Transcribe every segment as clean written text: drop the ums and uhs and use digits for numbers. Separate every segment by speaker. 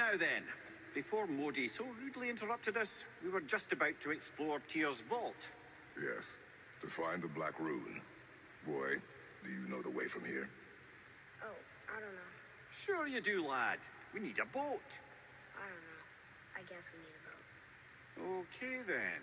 Speaker 1: Now then, before Modi so rudely interrupted us, we were just about to explore Tyr's vault.
Speaker 2: Yes, to find the Black Rune. Boy, do you know the way from here?
Speaker 3: Oh, I don't know.
Speaker 1: Sure you do, lad. We need a boat.
Speaker 3: I don't know. I guess we need a boat.
Speaker 1: Okay then.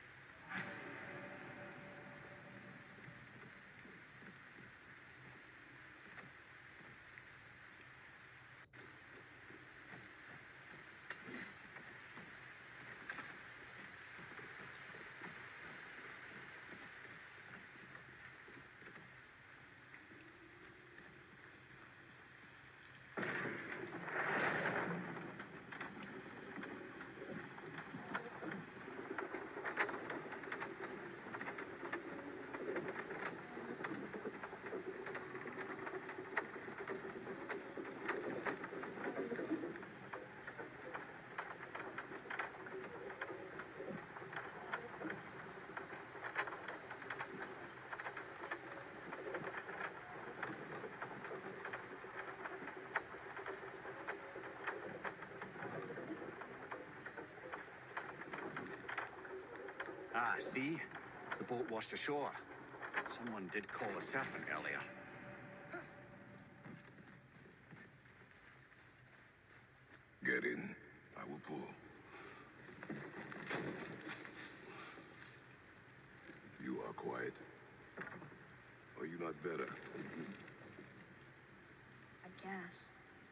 Speaker 1: Ah, see? The boat washed ashore. Someone did call a serpent earlier.
Speaker 2: Get in. I will pull. You are quiet. Are you not better?
Speaker 3: I guess.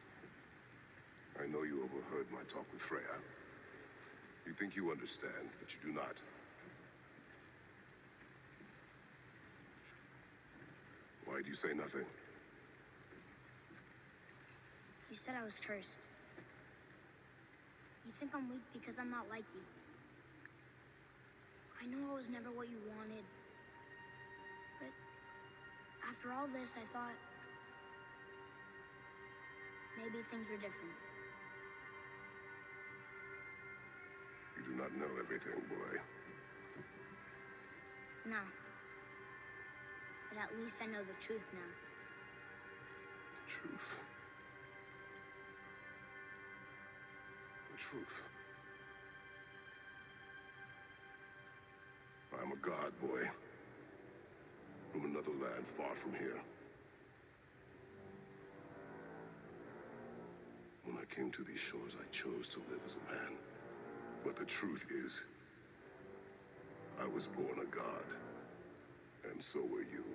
Speaker 2: I know you overheard my talk with Freya. You think you understand, but you do not. Why do you say nothing?
Speaker 3: You said I was cursed. You think I'm weak because I'm not like you. I know I was never what you wanted. But after all this, I thought maybe things were different.
Speaker 2: You do not know everything, boy.
Speaker 3: No. But at least I know the truth now.
Speaker 2: The truth. The truth. I am a god, boy. From another land far from here. When I came to these shores, I chose to live as a man. But the truth is, I was born a god. And so were you.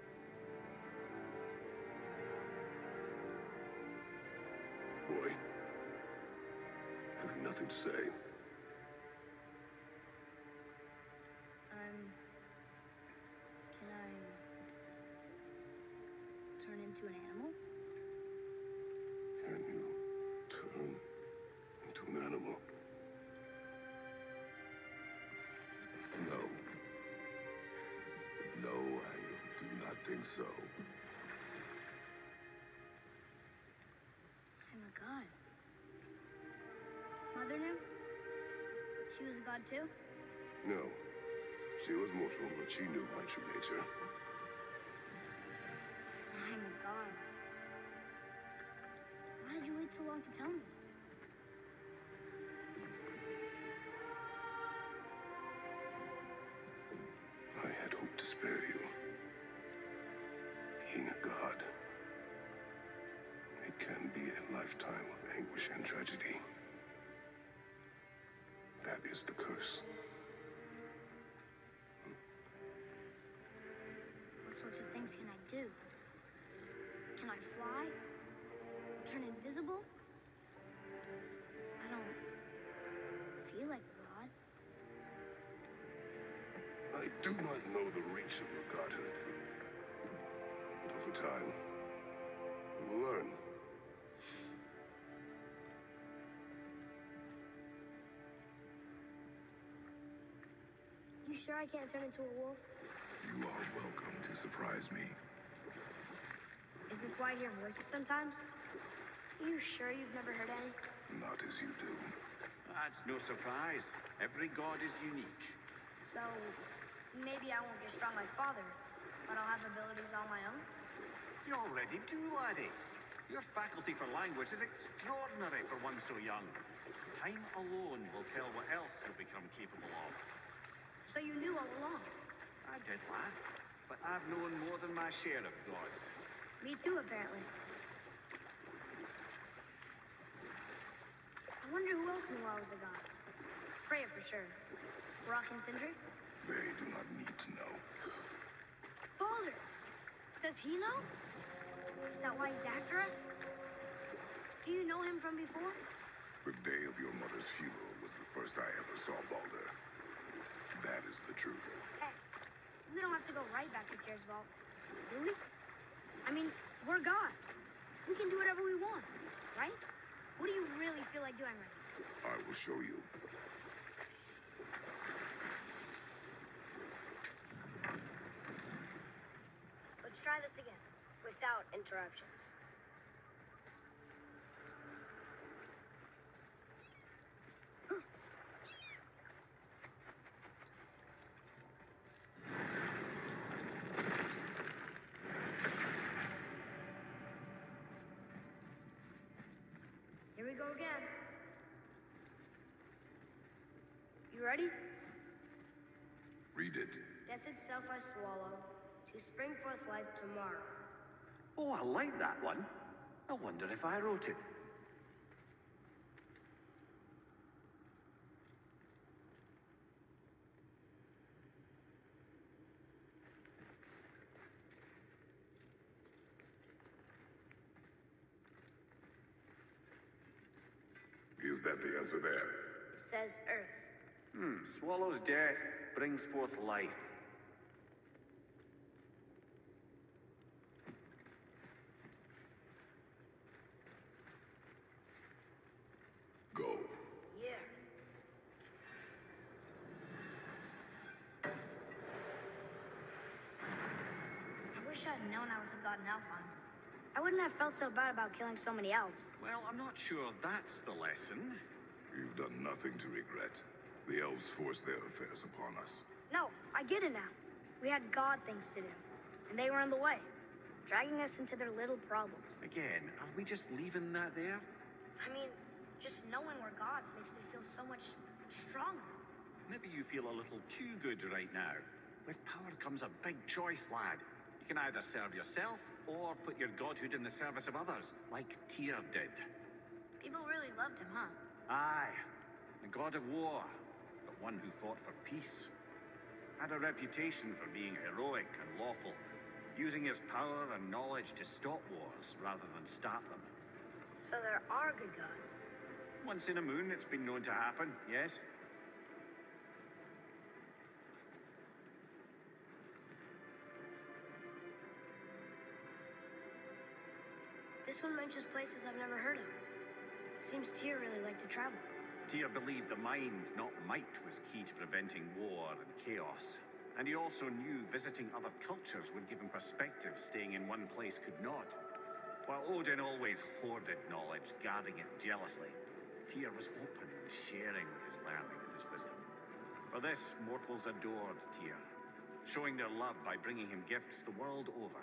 Speaker 2: Boy, have you nothing to say?
Speaker 3: Can I turn into an animal?
Speaker 2: Can you turn into an animal? No. No, I do not think so.
Speaker 3: I'm a god. Mother knew? She was a god too?
Speaker 2: No. She was mortal, but she knew my true nature.
Speaker 3: I'm a god. Why did you wait so long to tell me?
Speaker 2: I had hoped to spare you. Being a god, it can be a lifetime of anguish and tragedy. That is the curse.
Speaker 3: What sorts of things can I do? Can I fly? Turn invisible? I don't feel like a god.
Speaker 2: I do not know the reach of your godhood. But over time, you will learn.
Speaker 3: You sure I can't turn into a wolf?
Speaker 2: You are welcome to surprise me.
Speaker 3: Is this why I hear voices sometimes? Are you sure you've never heard any?
Speaker 2: Not as you do.
Speaker 1: That's no surprise. Every god is unique.
Speaker 3: So, maybe I won't get strong like Father, but I'll have abilities all my own?
Speaker 1: You already do, laddie. Your faculty for language is extraordinary for one so young. Time alone will tell what else you'll become capable of.
Speaker 3: So you knew all along?
Speaker 1: I did, lad. But I've known more than my share of gods.
Speaker 3: Me too, apparently. I wonder who else knew I was a god. Freya for sure. Rock and Sindri?
Speaker 2: They do not need to know.
Speaker 3: Baldur! Does he know? Is that why he's after us? Do you know him from before?
Speaker 2: The day of your mother's funeral was the first I ever saw Baldur. That is the truth.
Speaker 3: Hey, we don't have to go right back to Tyr's vault, do we? I mean, we're God. We can do whatever we want, right? What do you really feel like doing right now?
Speaker 2: I will show you.
Speaker 3: Let's try this again, without interruptions. Here we go again. You ready?
Speaker 2: Read it.
Speaker 3: Death itself I swallow, to spring forth life tomorrow.
Speaker 1: Oh, I like that one. I wonder if I wrote it.
Speaker 2: Is that the answer there?
Speaker 3: It says Earth.
Speaker 1: Swallows death, brings forth life.
Speaker 2: Go.
Speaker 3: Yeah. I wish I'd known I was a god in Alfheim. I wouldn't have felt so bad about killing so many elves.
Speaker 1: Well, I'm not sure that's the lesson.
Speaker 2: You've done nothing to regret. The elves forced their affairs upon us.
Speaker 3: No, I get it now. We had god things to do, and they were in the way, dragging us into their little problems.
Speaker 1: Again, are we just leaving that there?
Speaker 3: I mean, just knowing we're gods makes me feel so much stronger.
Speaker 1: Maybe you feel a little too good right now. With power comes a big choice, lad. You can either serve yourself or put your godhood in the service of others, like Tyr did.
Speaker 3: People really loved him, huh?
Speaker 1: Aye, a god of war, but one who fought for peace. Had a reputation for being heroic and lawful, using his power and knowledge to stop wars rather than start them.
Speaker 3: So there are good gods.
Speaker 1: Once in a moon, it's been known to happen, yes?
Speaker 3: This one mentions places I've never heard of. Seems Tyr really liked to travel.
Speaker 1: Tyr believed the mind, not might, was key to preventing war and chaos. And he also knew visiting other cultures would give him perspective staying in one place could not. While Odin always hoarded knowledge, guarding it jealously, Tyr was open and sharing with his learning and his wisdom. For this, mortals adored Tyr, showing their love by bringing him gifts the world over.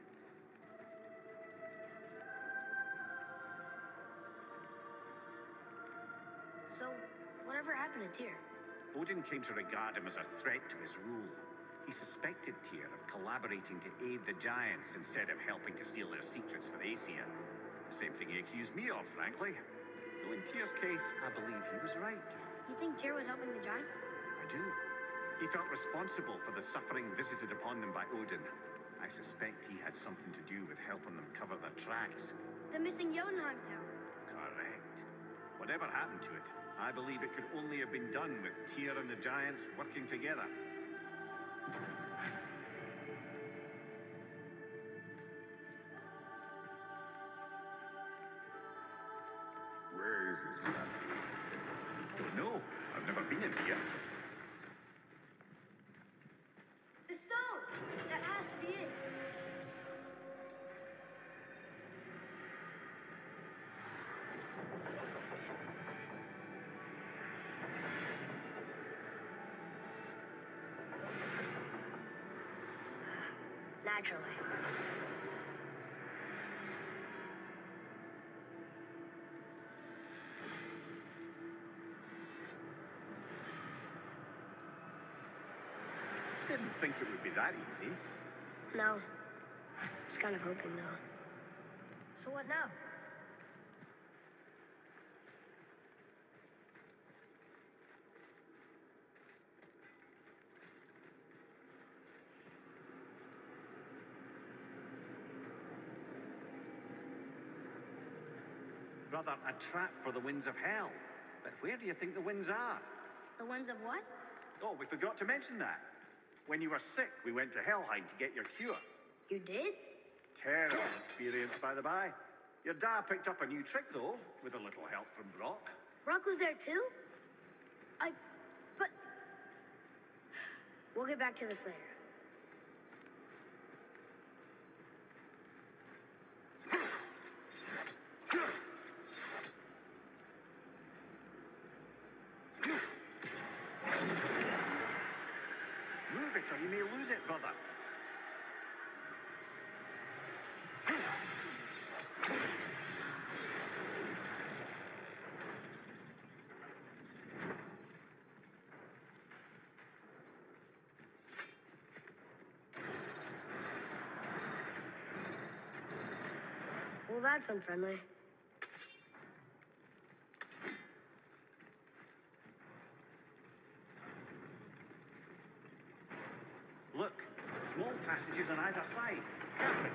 Speaker 3: So, whatever happened to Tyr?
Speaker 1: Odin came to regard him as a threat to his rule. He suspected Tyr of collaborating to aid the giants instead of helping to steal their secrets for the Aesir. The same thing he accused me of, frankly. Though in Tyr's case, I believe he was right.
Speaker 3: You think Tyr was helping the giants?
Speaker 1: I do. He felt responsible for the suffering visited upon them by Odin. I suspect he had something to do with helping them cover their tracks.
Speaker 3: The missing Jotunheim Tower.
Speaker 1: Correct. Whatever happened to it, I believe it could only have been done with Tyr and the giants working together.
Speaker 2: Where is this man?
Speaker 1: No, I've never been in here.
Speaker 3: The stone! That has to be it. Naturally.
Speaker 1: Didn't think it would be that easy.
Speaker 3: No. I was kind of hoping, though. So what now?
Speaker 1: Brother, a trap for the winds of hell. But where do you think the winds are?
Speaker 3: The winds of what?
Speaker 1: Oh, we forgot to mention that. When you were sick, we went to Helheim to get your cure.
Speaker 3: You did?
Speaker 1: Terrible experience, by the by. Your dad picked up a new trick, though, with a little help from Brock.
Speaker 3: Brock was there too? But... We'll get back to this later.
Speaker 1: Move it or you may lose it, brother.
Speaker 3: Well, that's unfriendly.
Speaker 1: Look, small passages on either side. Perfect.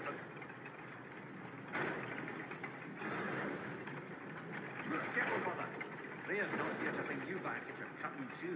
Speaker 1: Careful, brother. Freya's not here to bring you back if you're cutting too.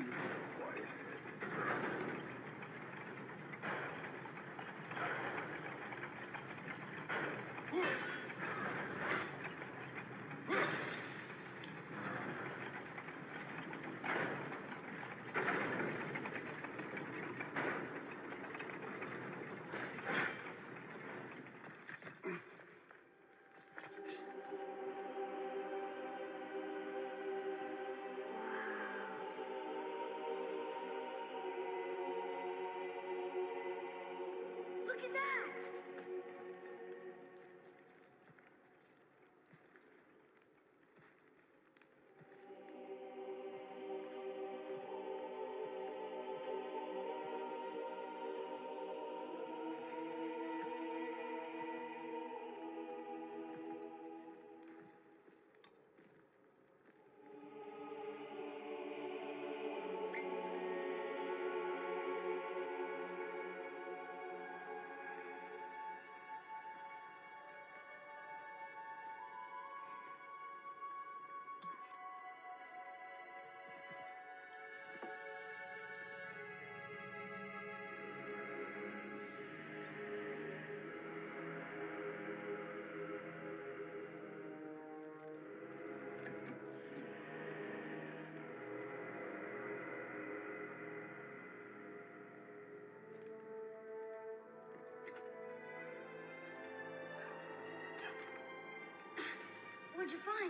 Speaker 3: Look at that! What'd you find?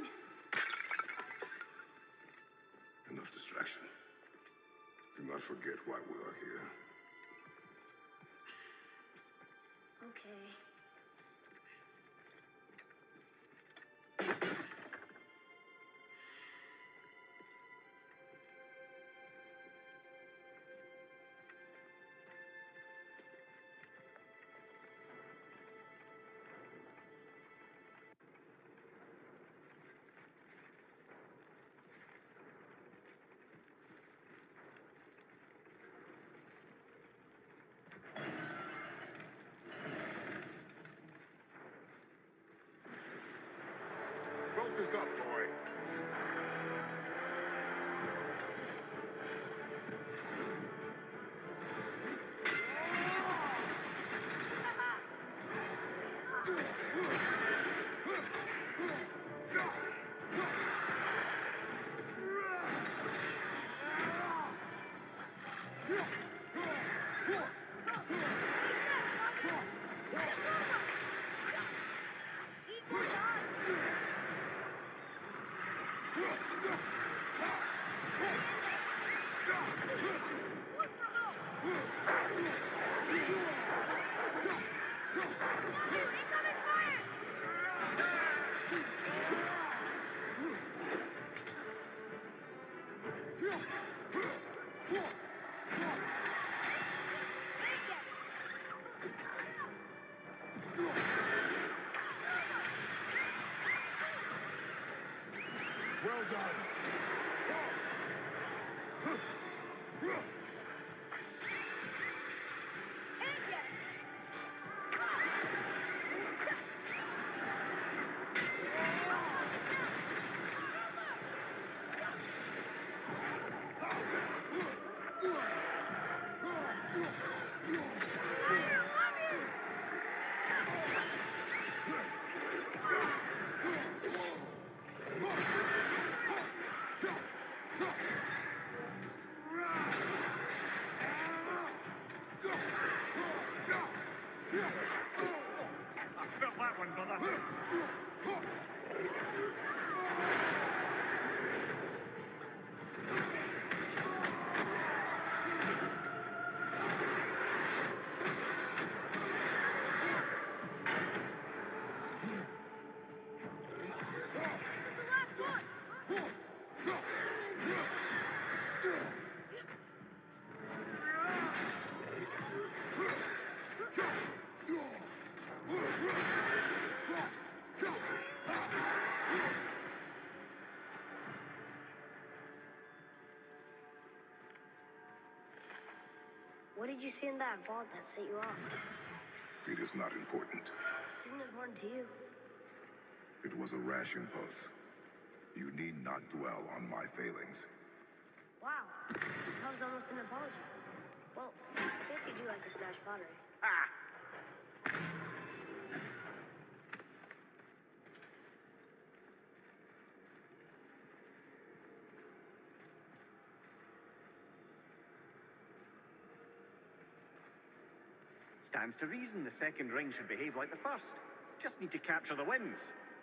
Speaker 2: Enough distraction. Do not forget why we are here.
Speaker 3: Okay.
Speaker 2: Focus up, boy.
Speaker 4: What did you see in that vault that set you off?
Speaker 2: It is not important.
Speaker 4: Seemed important to you.
Speaker 2: It was a rash impulse. You need not dwell on my failings.
Speaker 4: Wow, that was almost an apology. Well, I guess you do like to smash pottery.
Speaker 1: Ah! Stands to reason the second ring should behave like the first. Just need to capture the winds.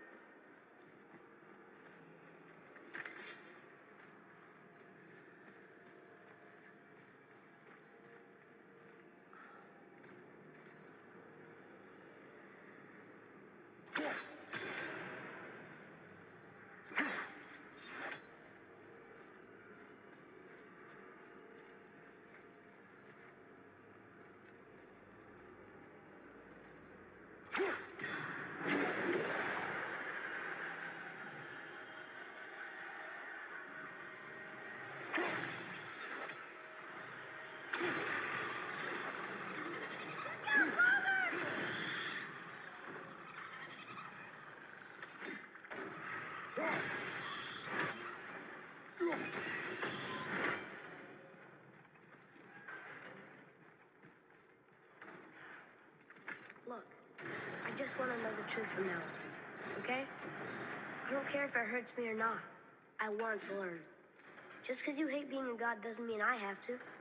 Speaker 4: Look, I just want to know the truth from now on, okay? I don't care if it hurts me or not. I want to learn. Just because you hate being a god doesn't mean I have to.